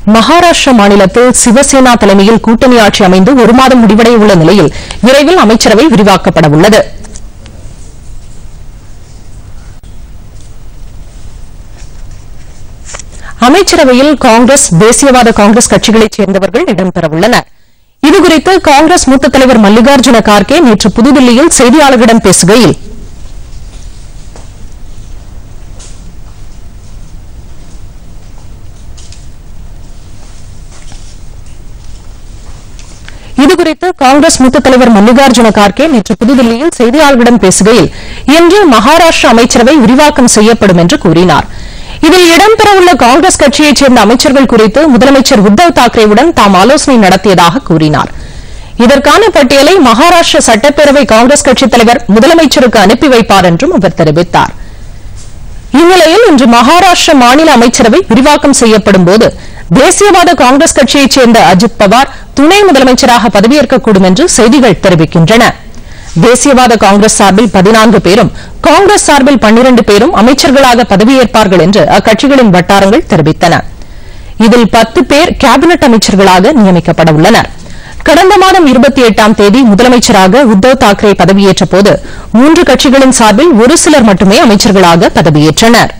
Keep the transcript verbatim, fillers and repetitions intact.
மகாராஷ்டிரா மாநிலத்தில் சிவசேனா தலைமையில் கூட்டணி ஆட்சி அமைந்து ஒரு மாதம் முடிவடைய உள்ள நிலையில் விரைவில் அமைச்சரவை விரிவாக்கப்பட உள்ளது. அமைச்சரவையில் காங்கிரஸ், தேசியவாத காங்கிரஸ் கட்சிகளைச் சேர்ந்தவர்கள் இடம்பெறவுள்ளனர். இதுகுறித்து காங்கிரஸ் மூத்த தலைவர் மல்லிகார்ஜுன கார்கே நேற்று புதுதில்லியில் செய்தியாளர்களிடம் பேசுகையில், இதுகுறித்து காங்கிரஸ் மூத்த தலைவர் மல்லிகார்ஜுன கார்கே நேற்று புதுதில்லியில் செய்தியாளர்களிடம் பேசுகையில், இன்று மகாராஷ்டிரா அமைச்சரவை விரிவாக்கம் செய்யப்படும் என்று கூறினார். இதில் இடம்பெறவுள்ள காங்கிரஸ் கட்சியைச் சேர்ந்த அமைச்சர்கள் குறித்து முதலமைச்சர் உத்தவ் தாக்கரேவுடன் தாம் ஆலோசனை நடத்தியதாக கூறினார். இதற்கான பட்டியலை மகாராஷ்டிரா சட்டப்பேரவை காங்கிரஸ் கட்சித் தலைவர் முதலமைச்சருக்கு அனுப்பி வைப்பார் என்றும் அவர் தெரிவித்தார். இந்நிலையில் இன்று மகாராஷ்டிரா மாநில அமைச்சரவை விரிவாக்கம் செய்யப்படும் போது தேசியவாத காங்கிரஸ் கட்சியைச் சேர்ந்த அஜித் பவார் துணை முதலமைச்சராக பதவியேற்கக்கூடும் என்று செய்திகள் தெரிவிக்கின்றன. தேசியவாத காங்கிரஸ் சார்பில் பதினான்கு பேரும், காங்கிரஸ் சார்பில் பன்னிரண்டு பேரும் அமைச்சர்களாக பதவியேற்பார்கள் என்று அக்கட்சிகளின் வட்டாரங்கள் தெரிவித்தன. இதில் பத்து பேர் கேபினெட் அமைச்சர்களாக நியமிக்கப்பட உள்ளனர். கடந்த மாதம் இருபத்தி எட்டாம் தேதி முதலமைச்சராக உத்தவ் தாக்கரே பதவியேற்ற போது மூன்று கட்சிகளின் சார்பில் ஒரு சிலர் மட்டுமே அமைச்சர்களாக பதவியேற்றனர்.